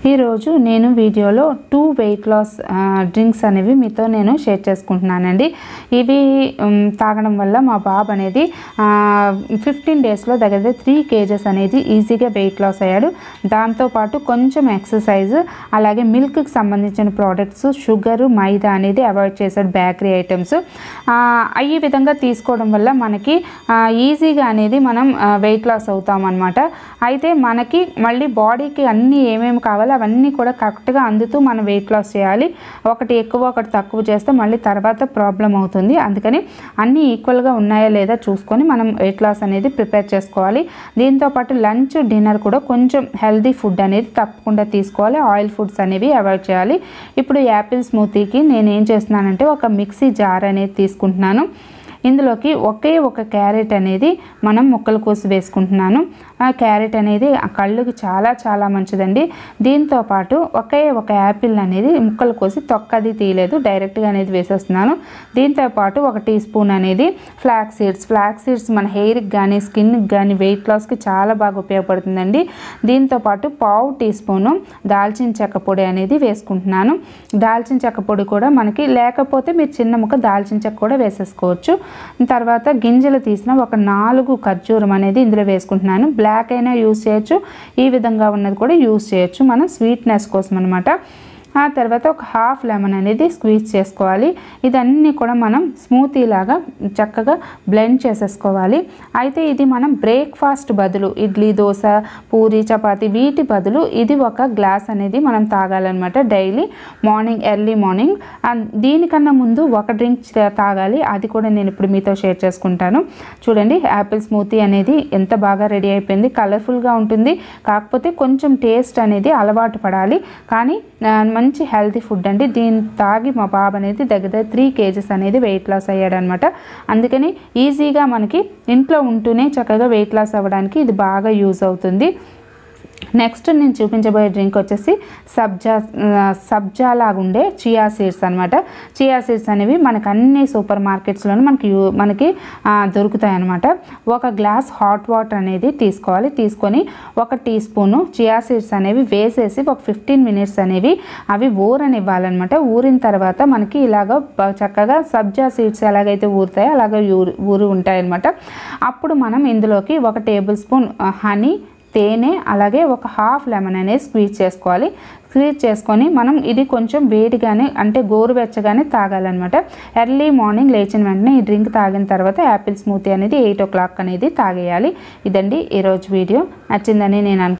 ఈ రోజు నేను వీడియోలో 2 వెయిట్ లాస్ డ్రింక్స్ అనేవి మీతో నేను షేర్ చేసుకుంటున్నానండి. ఇవి తాగడం వల్ల మా బాబు అనేది 15 డేస్లో దగ్గర 3 kgs అనేది ఈజీగా వెయిట్ లాస్ అయ్యాడు. దాంతోపాటు కొంచెం ఎక్సర్సైజ్, అలాగే మిల్క్కి సంబంధించిన ప్రోడక్ట్స్, షుగరు, మైదా అనేది అవాయిడ్ చేశాడు, బేకరీ ఐటమ్స్. ఈ విధంగా తీసుకోవడం వల్ల మనకి ఈజీగా అనేది మనం వెయిట్ లాస్ అవుతాం అన్నమాట. అయితే మనకి మళ్ళీ బాడీకి అన్నీ ఏమేమి కావాలో అవన్నీ కూడా కరెక్ట్గా అందుతూ మనం వెయిట్ లాస్ చేయాలి. ఒకటి ఎక్కువ ఒకటి తక్కువ చేస్తే మళ్ళీ తర్వాత ప్రాబ్లం అవుతుంది. అందుకని అన్నీ ఈక్వల్గా ఉన్నాయా లేదా చూసుకొని మనం వెయిట్ లాస్ అనేది ప్రిపేర్ చేసుకోవాలి. దీంతోపాటు లంచ్, డిన్నర్ కూడా కొంచెం హెల్దీ ఫుడ్ అనేది తప్పకుండా తీసుకోవాలి. ఆయిల్ ఫుడ్స్ అనేవి అవాయిడ్ చేయాలి. ఇప్పుడు యాపిల్ స్మూతీకి నేను ఏం చేస్తున్నానంటే ఒక మిక్సీ జార్ అనేది తీసుకుంటున్నాను. ఇందులోకి ఒక క్యారెట్ అనేది మనం ముక్కలు కోసి వేసుకుంటున్నాను. ఆ క్యారెట్ అనేది ఆ కళ్ళుకి చాలా మంచిదండి. దీంతోపాటు ఒక యాపిల్ అనేది ముక్కలు కోసి తొక్కది తీయలేదు, డైరెక్ట్గా అనేది వేసేస్తున్నాను. దీంతోపాటు 1 టీ స్పూన్ అనేది ఫ్లాక్స్ సీడ్స్ మన హెయిర్కి కానీ స్కిన్కి కానీ వెయిట్ లాస్కి చాలా బాగా ఉపయోగపడుతుందండి. దీంతోపాటు 1/2 టీ స్పూను దాల్చిన చెక్క పొడి అనేది వేసుకుంటున్నాను. దాల్చిన చెక్క పొడి కూడా మనకి లేకపోతే మీరు చిన్న ముక్క దాల్చిన చెక్క కూడా వేసేసుకోవచ్చు. తర్వాత గింజలు తీసిన 4 ఖర్జూరం అనేది ఇందులో వేసుకుంటున్నాను. బ్లాక్ అయినా యూజ్ చేయొచ్చు, ఈ విధంగా ఉన్నది కూడా యూజ్ చేయొచ్చు మనం స్వీట్నెస్ కోసం అనమాట. ఆ తర్వాత 1/2 లెమన్ అనేది స్క్వీజ్ చేసుకోవాలి. ఇదన్నీ కూడా మనం స్మూతీ లాగా చక్కగా బ్లెండ్ చేసేసుకోవాలి. అయితే ఇది మనం బ్రేక్ఫాస్ట్ బదులు ఇడ్లీ, దోశ, పూరి, చపాతి వీటి బదులు ఇది 1 గ్లాస్ అనేది మనం తాగాలన్నమాట డైలీ ఎర్లీ మార్నింగ్. దీనికన్నా ముందు 1 డ్రింక్ తాగాలి. అది కూడా నేను ఇప్పుడు మీతో షేర్ చేసుకుంటాను. చూడండి, యాపిల్ స్మూతీ అనేది ఎంత బాగా రెడీ అయిపోయింది. కలర్ఫుల్గా ఉంటుంది, కాకపోతే కొంచెం టేస్ట్ అనేది అలవాటు పడాలి. కానీ మంచి హెల్తీ ఫుడ్ అండి. దీన్ని తాగి మా బాబు అనేది దగ్గర 3 kgs అనేది వెయిట్ లాస్ అయ్యాడనమాట. అందుకని ఈజీగా మనకి ఇంట్లో ఉంటూనే చక్కగా వెయిట్ లాస్ అవ్వడానికి ఇది బాగా యూజ్ అవుతుంది. నెక్స్ట్ నేను చూపించబోయే డ్రింక్ వచ్చేసి సబ్జా లాగా ఉండే చియా సీడ్స్ అనమాట. చియా సీడ్స్ అనేవి మనకు అన్ని సూపర్ మార్కెట్స్లోనూ మనకి దొరుకుతాయి అనమాట. 1 గ్లాస్ హాట్ వాటర్ అనేది తీసుకోవాలి. తీసుకొని 1 టీ స్పూను చియా సీడ్స్ అనేవి వేసేసి ఒక 15 మినిట్స్ అనేవి అవి ఊరనివ్వాలన్నమాట. ఊరిన తర్వాత మనకి ఇలాగ చక్కగా సబ్జా సీడ్స్ ఎలాగైతే ఊరుతాయో అలాగే ఊరి ఉంటాయన్నమాట. అప్పుడు మనం ఇందులోకి 1 టేబుల్ స్పూన్ హనీ, తేనె, అలాగే 1/2 లెమన్ అనేది స్క్వీజ్ చేసుకోవాలి. స్క్వీజ్ చేసుకొని మనం ఇది కొంచెం వేడిగానే అంటే గోరువెచ్చగానే తాగాలన్నమాట. ఎర్లీ మార్నింగ్ లేచిన వెంటనే ఈ డ్రింక్ తాగిన తర్వాత యాపిల్ స్మూతీ అనేది 8 o'clock అనేది తాగేయాలి. ఇదండి ఈరోజు వీడియో. నచ్చిందని నేను